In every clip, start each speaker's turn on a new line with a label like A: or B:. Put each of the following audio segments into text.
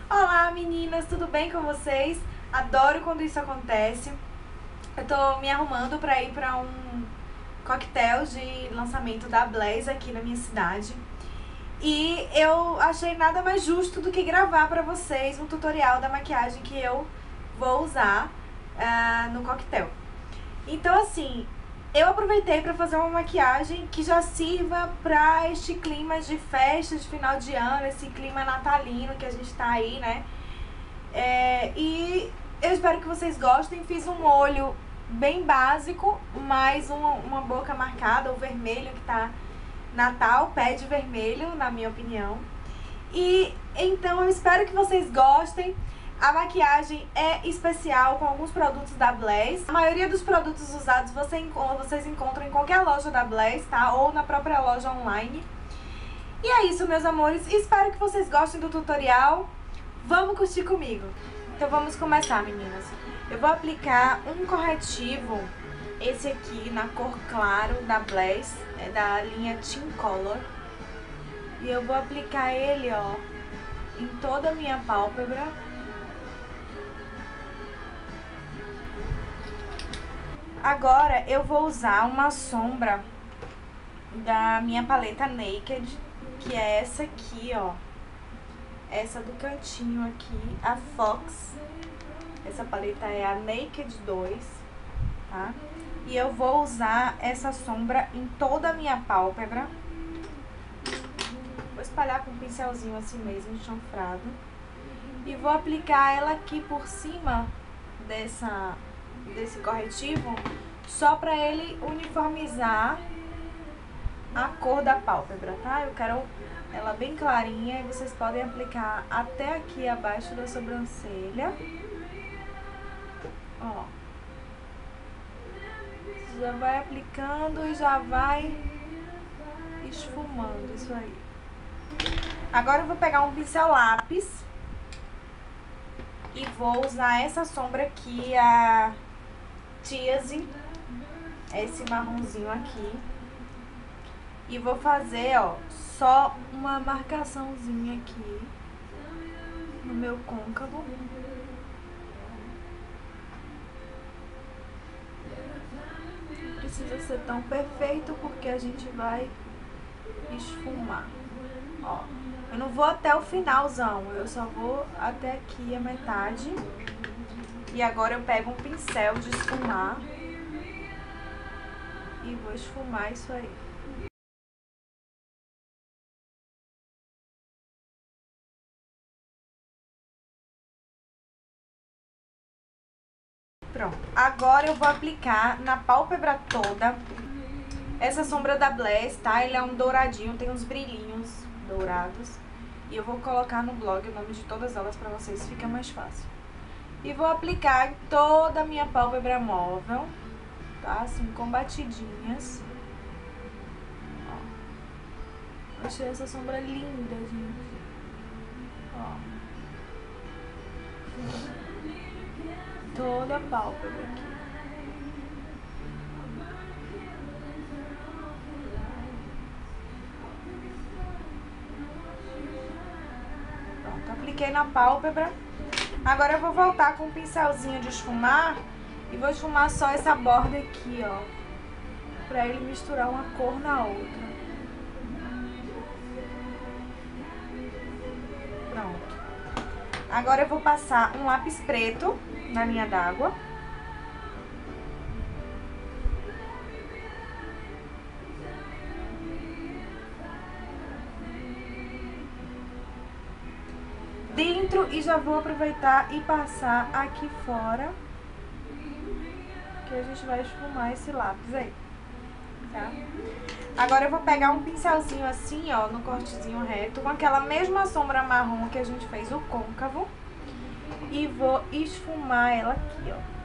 A: Olá meninas, tudo bem com vocês? Adoro quando isso acontece. Eu tô me arrumando pra ir pra um coquetel de lançamento da Blaze aqui na minha cidade. E eu achei nada mais justo do que gravar pra vocês um tutorial da maquiagem que eu vou usar no coquetel. Então assim, eu aproveitei pra fazer uma maquiagem que já sirva pra este clima de festa de final de ano, esse clima natalino que a gente tá aí, né? E eu espero que vocês gostem. Fiz um olho bem básico, mais uma boca marcada, o vermelho que tá Natal, pede vermelho, na minha opinião. E então eu espero que vocês gostem. A maquiagem é especial com alguns produtos da Blaze. A maioria dos produtos usados vocês encontram em qualquer loja da Blaze, tá? Ou na própria loja online. E é isso, meus amores. Espero que vocês gostem do tutorial. Vamos curtir comigo. Então vamos começar, meninas. Eu vou aplicar um corretivo, esse aqui na cor claro da Blaze, é da linha Team Color. E eu vou aplicar ele, ó, em toda a minha pálpebra. Agora eu vou usar uma sombra da minha paleta Naked, que é essa aqui, ó. Essa do cantinho aqui, a Fox. Essa paleta é a Naked 2, tá? E eu vou usar essa sombra em toda a minha pálpebra. Vou espalhar com um pincelzinho assim mesmo, chanfrado. E vou aplicar ela aqui por cima desse corretivo, só pra ele uniformizar a cor da pálpebra, tá? Eu quero ela bem clarinha e vocês podem aplicar até aqui abaixo da sobrancelha. Ó. Já vai aplicando e já vai esfumando isso aí. Agora eu vou pegar um pincel lápis e vou usar essa sombra aqui, a Tease, esse marronzinho aqui. E vou fazer, ó, só uma marcaçãozinha aqui no meu côncavo. Não precisa ser tão perfeito porque a gente vai esfumar. Ó, eu não vou até o finalzão, eu só vou até aqui a metade. E agora eu pego um pincel de esfumar e vou esfumar isso aí. Pronto, agora eu vou aplicar na pálpebra toda essa sombra da Blaze, tá? Ele é um douradinho, tem uns brilhinhos dourados. E eu vou colocar no blog o nome de todas elas pra vocês, fica mais fácil. E vou aplicar em toda a minha pálpebra móvel, tá? Assim, com batidinhas. Ó. Achei essa sombra linda, gente. Ó. Toda a pálpebra aqui. Pronto, apliquei na pálpebra. Agora eu vou voltar com um pincelzinho de esfumar e vou esfumar só essa borda aqui, ó, pra ele misturar uma cor na outra. Pronto. Agora eu vou passar um lápis preto na linha d'água. Dentro, e já vou aproveitar e passar aqui fora, que a gente vai esfumar esse lápis aí, tá? Agora eu vou pegar um pincelzinho assim, ó, no cortezinho reto, com aquela mesma sombra marrom que a gente fez o côncavo, e vou esfumar ela aqui, ó.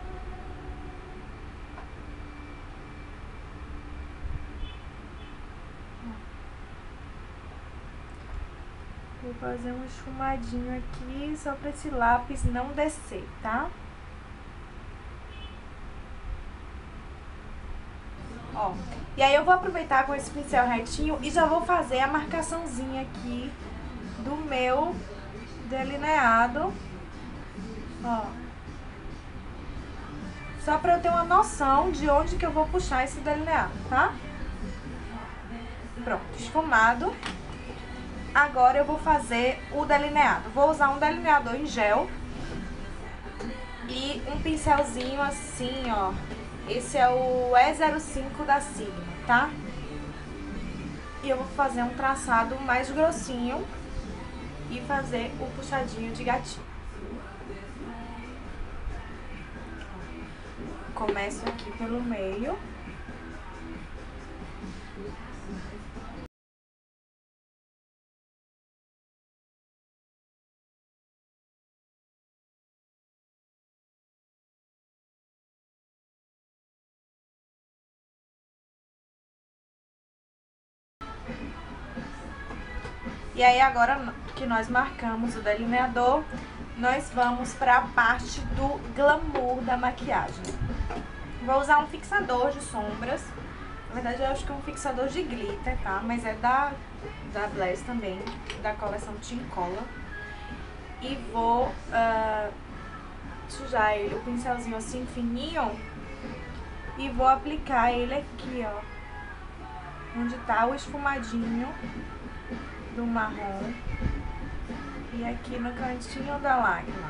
A: Vou fazer um esfumadinho aqui, só pra esse lápis não descer, tá? Ó, e aí eu vou aproveitar com esse pincel retinho e já vou fazer a marcaçãozinha aqui delineado, ó. Só pra eu ter uma noção de onde que eu vou puxar esse delineado, tá? Pronto, esfumado. Agora eu vou fazer o delineado. Vou usar um delineador em gel e um pincelzinho assim, ó. Esse é o E05 da Sigma, tá? E eu vou fazer um traçado mais grossinho e fazer o puxadinho de gatinho. Começo aqui pelo meio. E aí, agora que nós marcamos o delineador, nós vamos para a parte do glamour da maquiagem. Vou usar um fixador de sombras. Na verdade, eu acho que é um fixador de glitter, tá? Mas é da Bless também, da coleção Team Color. E vou sujar ele, o pincelzinho assim fininho. E vou aplicar ele aqui, ó. Onde tá o esfumadinho do marrom. E aqui no cantinho da lágrima.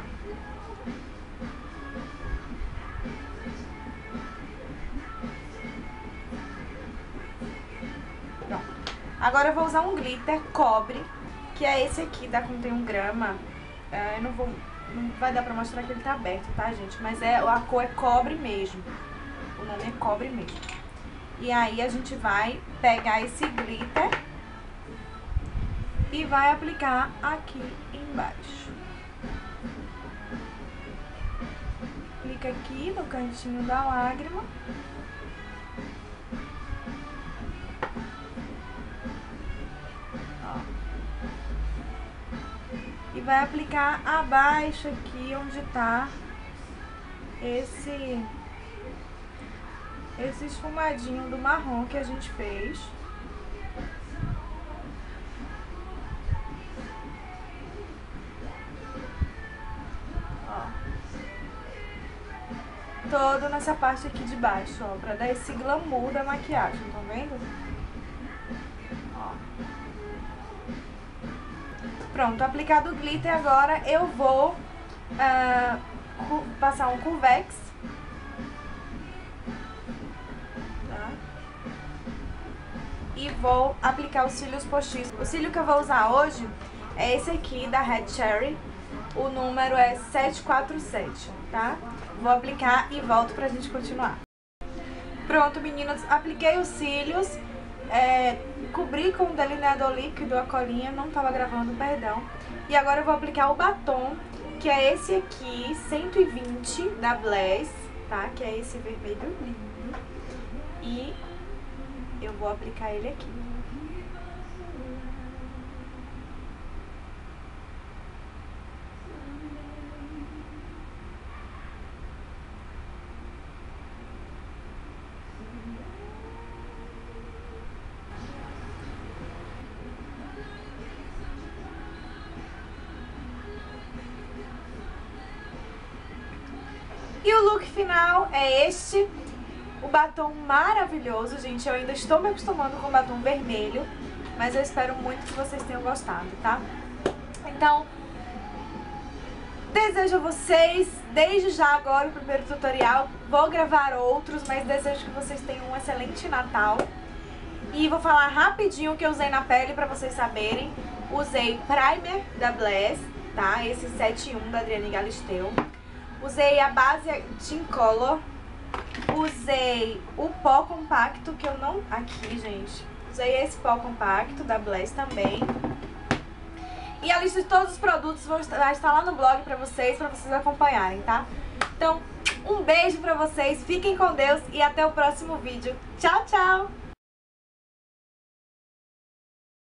A: Pronto. Agora eu vou usar um glitter cobre, que é esse aqui da Contém 1 grama. Não vai dar pra mostrar que ele tá aberto, tá, gente? Mas a cor é cobre mesmo. O nome é cobre mesmo. E aí a gente vai pegar esse glitter e vai aplicar aqui embaixo. Aplica aqui no cantinho da lágrima. Ó. E vai aplicar abaixo aqui onde tá esse esfumadinho do marrom que a gente fez. Todo nessa parte aqui de baixo, ó, pra dar esse glamour da maquiagem, tá vendo? Ó. Pronto, aplicado o glitter, agora eu vou passar um Curvex. Tá? E vou aplicar os cílios postiços. O cílio que eu vou usar hoje é esse aqui da Red Cherry. O número é 747, tá? Vou aplicar e volto pra gente continuar. Pronto, meninas, apliquei os cílios, cobri com o delineador líquido a colinha, não tava gravando, perdão. E agora eu vou aplicar o batom, que é esse aqui, 120 da Bless, tá? Que é esse vermelho lindo. E eu vou aplicar ele aqui. E o look final é este, o batom maravilhoso, gente. Eu ainda estou me acostumando com o batom vermelho, mas eu espero muito que vocês tenham gostado, tá? Então, desejo a vocês, desde já agora o primeiro tutorial, vou gravar outros, mas desejo que vocês tenham um excelente Natal. E vou falar rapidinho o que eu usei na pele pra vocês saberem. Usei primer da Bless, tá? Esse 7-1 da Adriane Galisteu. Usei a base Team Color. Usei o pó compacto, que eu não... Aqui, gente. Usei esse pó compacto da Bless também. E a lista de todos os produtos vai estar lá no blog pra vocês acompanharem, tá? Então, um beijo pra vocês, fiquem com Deus e até o próximo vídeo. Tchau, tchau!